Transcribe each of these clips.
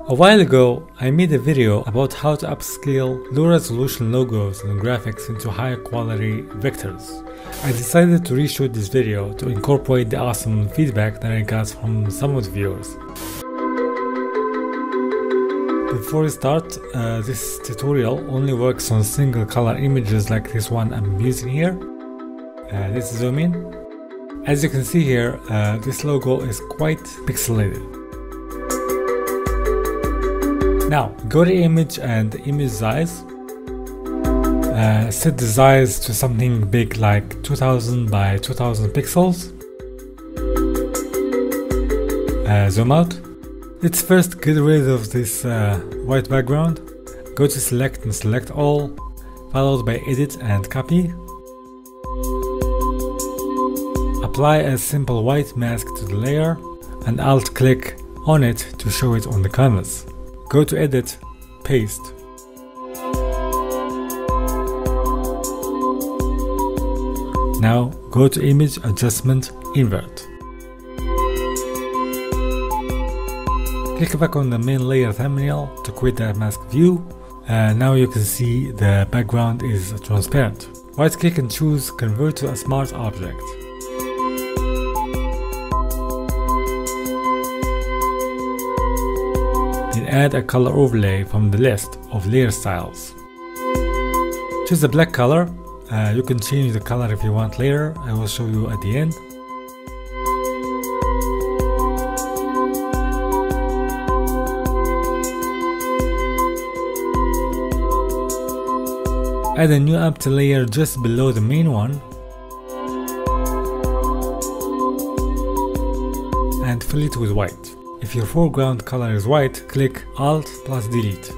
A while ago, I made a video about how to upscale low-resolution logos and graphics into high-quality vectors. I decided to reshoot this video to incorporate the awesome feedback that I got from some of the viewers. Before we start, this tutorial only works on single color images like this one I'm using here. Let's zoom in. As you can see here, this logo is quite pixelated. Now, go to image and image size. Set the size to something big like 2000 by 2000 pixels. Zoom out. Let's first get rid of this white background. Go to select and select all, followed by edit and copy. Apply a simple white mask to the layer and alt click on it to show it on the canvas. Go to edit, paste. Now go to image adjustment, invert. Click back on the main layer thumbnail to quit that mask view. Now you can see the background is transparent. Right click and choose convert to a smart object. Then add a color overlay from the list of layer styles. Choose a black color. You can change the color if you want later. I will show you at the end. Add a new empty layer just below the main one and fill it with white. If your foreground color is white, click Alt plus Delete.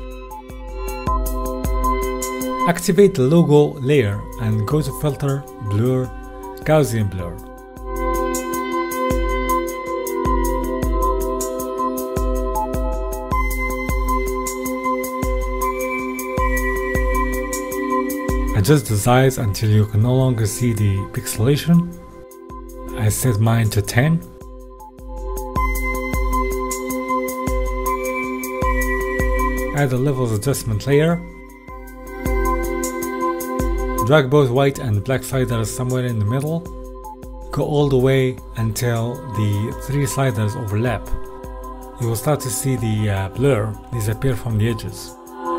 Activate the logo layer and go to Filter, Blur, Gaussian Blur. Adjust the size until you can no longer see the pixelation. I set mine to 10. Add the levels adjustment layer. Drag both white and black sliders somewhere in the middle. Go all the way until the three sliders overlap. You will start to see the blur disappear from the edges.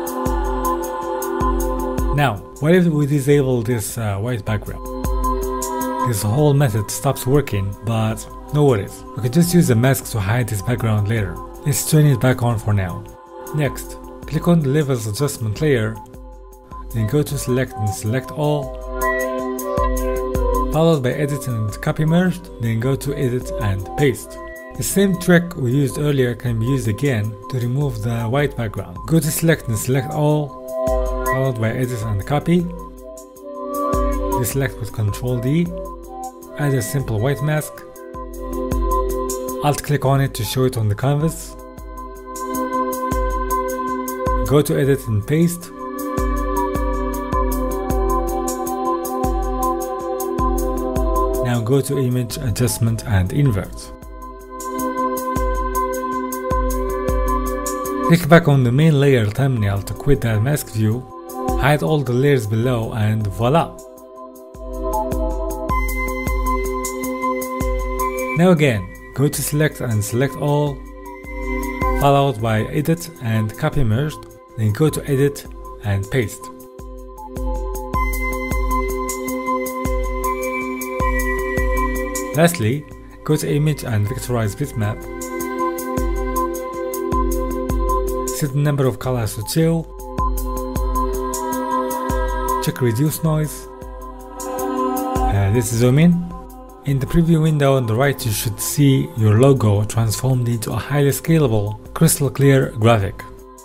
Now, what if we disable this white background? This whole method stops working, but no worries. We can just use a mask to hide this background later. Let's turn it back on for now. Next, click on the levels adjustment layer, then go to select and select all, followed by edit and copy merged, then go to edit and paste. The same trick we used earlier can be used again to remove the white background. Go to select and select all, followed by edit and copy. Deselect with Ctrl D. Add a simple white mask. Alt click on it to show it on the canvas. Go to edit and paste. Now go to image adjustment and invert. Click back on the main layer thumbnail to quit that mask view. Hide all the layers below and voila! Now again, go to select and select all, followed by edit and copy merged, then go to edit and paste. Lastly, go to image and vectorize bitmap. Set the number of colors to 2. Check reduce noise. Let's zoom in. In the preview window on the right, you should see your logo transformed into a highly scalable, crystal clear graphic.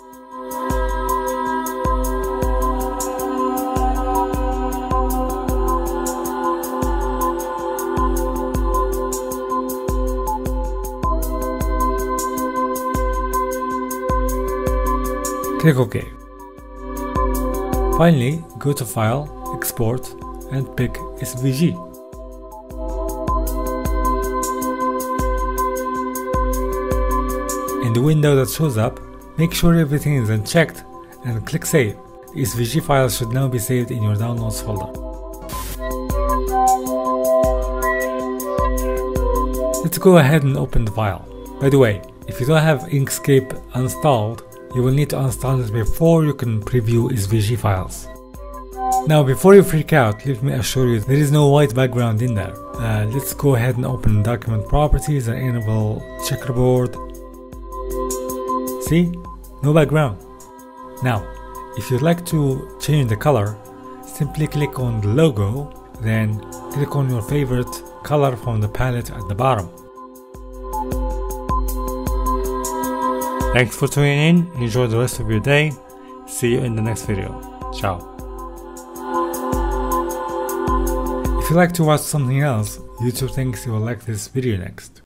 Click OK. Finally, go to File, Export, and pick SVG. In the window that shows up, Make sure everything is unchecked and click save. The SVG file should now be saved in your downloads folder. Let's go ahead and open the file. By the way, if you don't have Inkscape installed, you will need to install it before you can preview SVG files. Now before you freak out, let me assure you there is no white background in there. Let's go ahead and open document properties and enable checkerboard. See? No background. Now, if you'd like to change the color, simply click on the logo, then click on your favorite color from the palette at the bottom. Thanks for tuning in. Enjoy the rest of your day. See you in the next video. Ciao. If you'd like to watch something else, YouTube thinks you will like this video next.